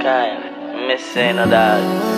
kind. Missing a dog.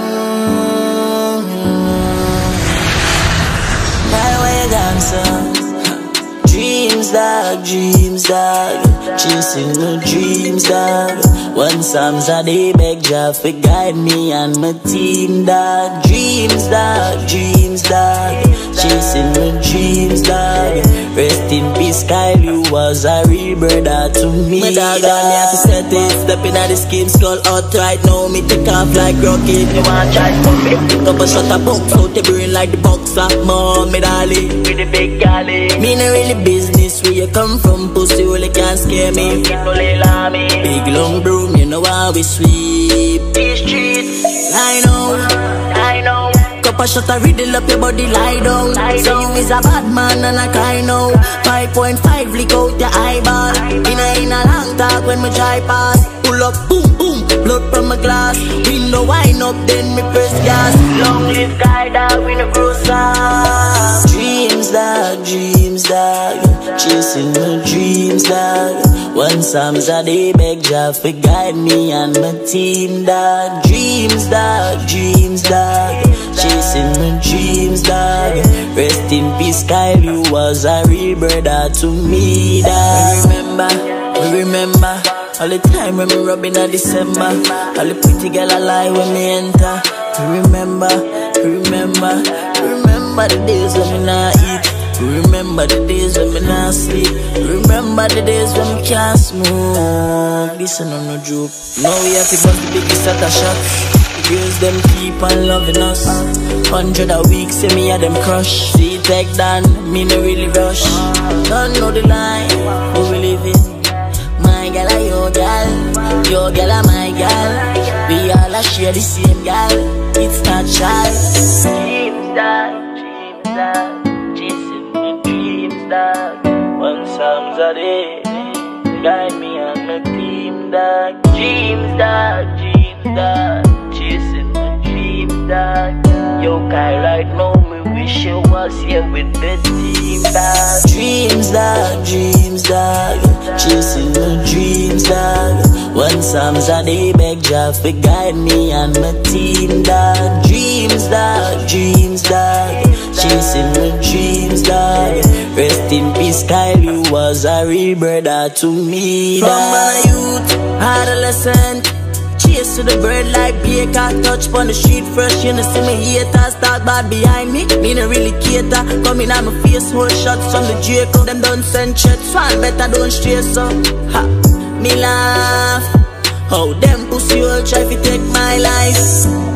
Highway dancer. Dreams dog, chasing my dreams dog. One Psalms a day beg Jah for guide me and my team dog. Dreams dog, chasing my dreams dog. Rest in peace, Kyle, you was a real brother to me. My dog on me have to set it, stepping at the scheme, skull out right now. Me take off like rocket, you want try to me. Couple shot a box out the brain like the boxer. Mom, me dolly, with the big galley. Me no really business where you come from, pussy only can't scare me. Big long broom, you know how we sweep these streets. I know. Couple shot a riddle up your body, lie down. So you is a bad man and I cry now. 5.5 lick out your eyeball. In a long talk when me try pass. Pull up, boom, boom, blood from my glass. Window wine up, then me press gas. Long live guy dog, we no grow soft. Dreams dog, chasing my dreams dog. One Psalms a day beg Jah for guide me and my team dog. Dreams dog, chasing my dreams dog. Rest in peace, Kyle, you was a real brother to me dog. We remember all the time when we rubbing in December. All the pretty girl I lie when me enter. We remember the days when me not eat. Remember the days when me not sleep. Remember the days when me can't smoke. This ain't no joke. Now we have to bust the biggest set of shots. The girls them keep on loving us. 100 a week, say me a them crush. See take down, me no really rush. Don't know the line, who we living. My gal are your gal are my gal. We all a share the same gal. It's not shy. Dreams dog, chasing my dreams dog. One Psalms a day, guide me and my team dog. Dreams dog, chasing my dreams dog. Yo, Kai, right now me wish you was here with the team dog. Dreams dog, chasing my dreams dog. One Psalms a day beg Jah for guide me and my team dog. Dreams dog, chasing my dreams dog. Rest in peace, Kyle, you was a real brother to me dog. From my youth, adolescent, chase to the bird like Baker. Touch on the street fresh, you know see me haters talk bad behind me. Me no really cater. Coming at my face, hold shots from the Draco. Them don't send threats, one better don't stray so. Ha, me laugh. How them pussy all try to take my life.